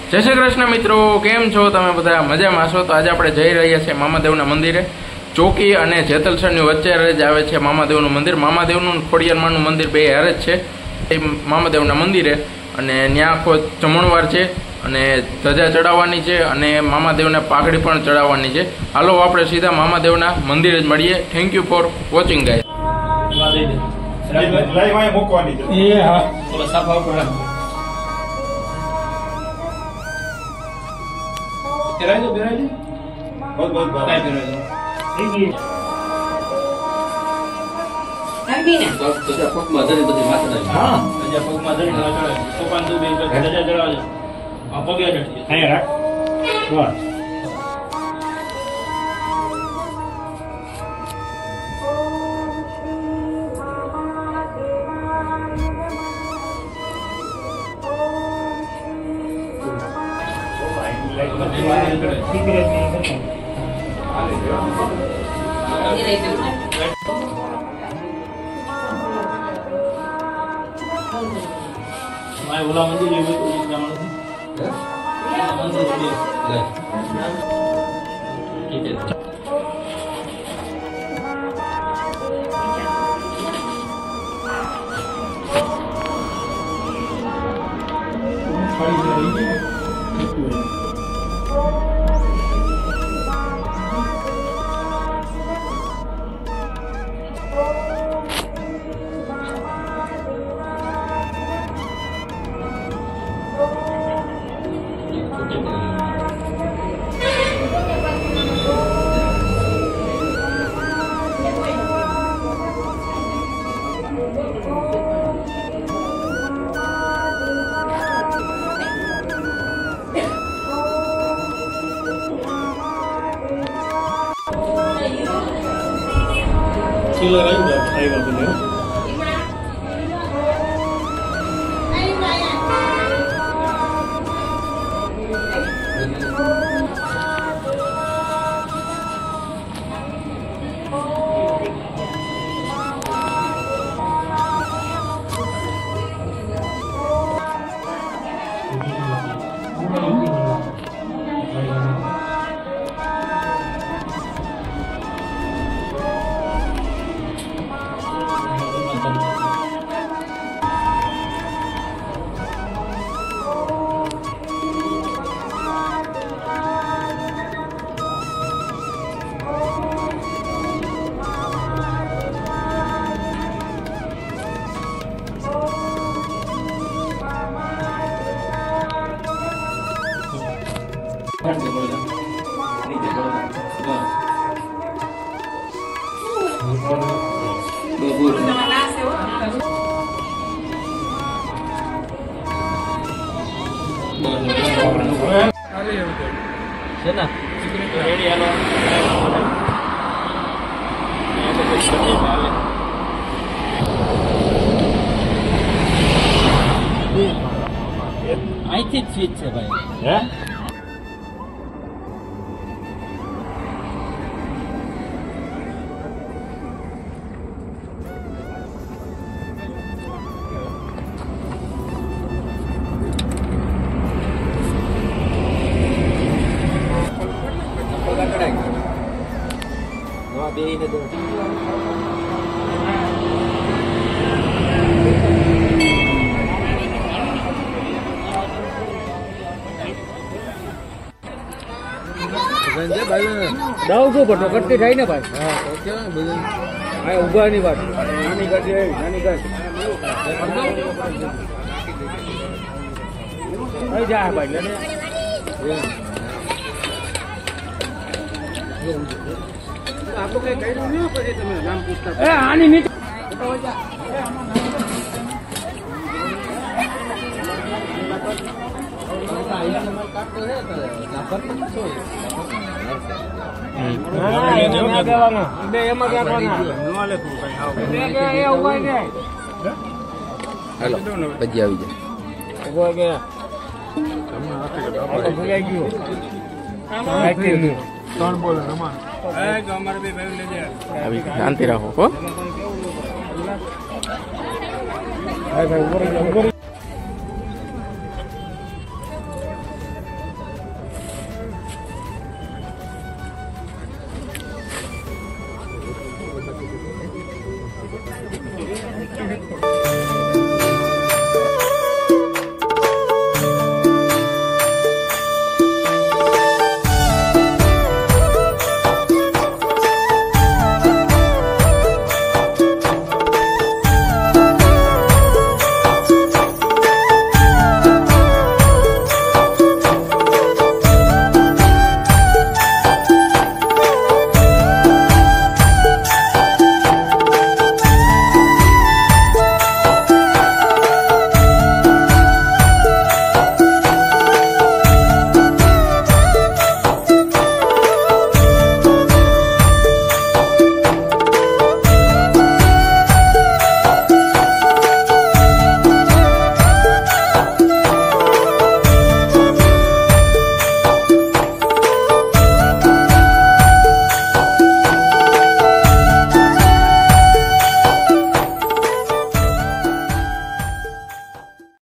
જય શ્રી કૃષ્ણ મિત્રો, કેમ છો તમે બધા? મજામાં છો? તો આજે આપણે જઈ રહ્યા છીએ મામાદેવના મંદિરે. ચોકી અને જેતલસરની વચ્ચે જ આવે છે મામાદેવનું મંદિર. મામાદેવનું ખોડિયારમાંનું મંદિર બે હારે જ છે એ મામાદેવના મંદિરે. અને ત્યાં આખો જમણવાર છે અને ધજા ચડાવવાની છે અને મામાદેવને પાઘડી પણ ચડાવવાની છે. હાલો આપણે સીધા મામાદેવના મંદિરે જ મળીએ. Thank you for watching guys. बहुत बहुत અહીંથી જ સ્વીચ છે ભાઈ. હે દાવ શું પડતો કટકી થાય ને ભાઈ. હા ઉભા ની વાત નાની ગાડી નાની ગાડી જાય ભાઈ. આપણું કઈ કર્યું નહીં પછી તમે નામ પૂછતા આની નીચે પછી આવી જાય. શાંતિ રાખો.